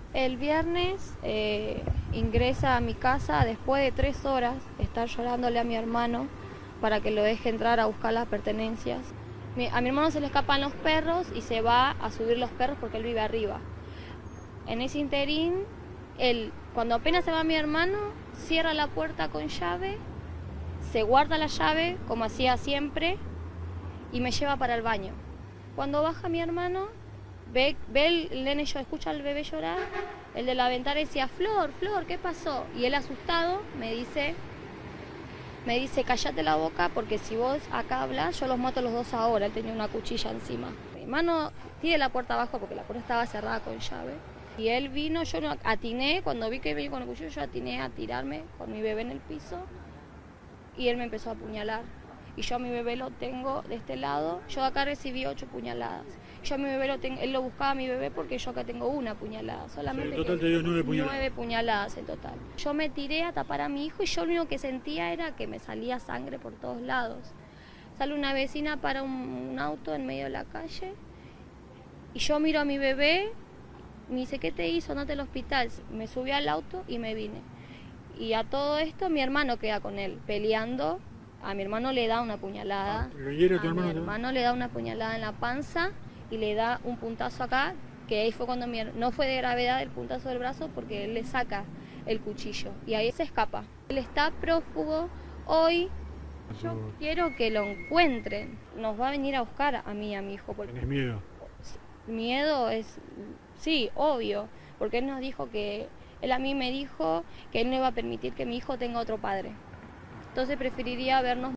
El viernes ingresa a mi casa después de 3 horas estar llorándole a mi hermano para que lo deje entrar a buscar las pertenencias. A mi hermano se le escapan los perros y se va a subir los perros porque él vive arriba. En ese interín, cuando apenas se va mi hermano, cierra la puerta con llave, se guarda la llave como hacía siempre y me lleva para el baño. Cuando baja mi hermano, ve el nene, escucha al bebé llorar, el de la ventana decía, Flor, Flor, ¿qué pasó? Y él asustado me dice, cállate la boca porque si vos acá hablas, yo los mato los dos ahora. Él tenía una cuchilla encima. Mi hermano tiene la puerta abajo porque la puerta estaba cerrada con llave. Y él vino, yo no atiné, cuando vi que venía con el cuchillo, yo atiné a tirarme con mi bebé en el piso y él me empezó a apuñalar. Y yo a mi bebé lo tengo de este lado, yo acá recibí 8 puñaladas. Yo a mi bebé él lo buscaba a mi bebé porque yo acá tengo una puñalada, solamente. O sea, en total te dio 9 puñaladas. 9 puñaladas en total. Yo me tiré a tapar a mi hijo y yo lo único que sentía era que me salía sangre por todos lados. Sale una vecina para un auto en medio de la calle y yo miro a mi bebé, me dice, ¿qué te hizo? Andate al hospital. Me subí al auto y me vine. Y a todo esto mi hermano queda con él, peleando. A mi hermano le da una puñalada. ¿Lo hiere a tu hermano? Mi hermano le da una puñalada en la panza y le da un puntazo acá, que ahí fue cuando no fue de gravedad el puntazo del brazo porque él le saca el cuchillo y ahí se escapa. Él está prófugo hoy. Yo quiero que lo encuentren. Nos va a venir a buscar a mí y a mi hijo. ¿Tenés miedo? Miedo es, sí, obvio, porque él nos dijo él a mí me dijo que él no iba a permitir que mi hijo tenga otro padre. Entonces preferiría vernos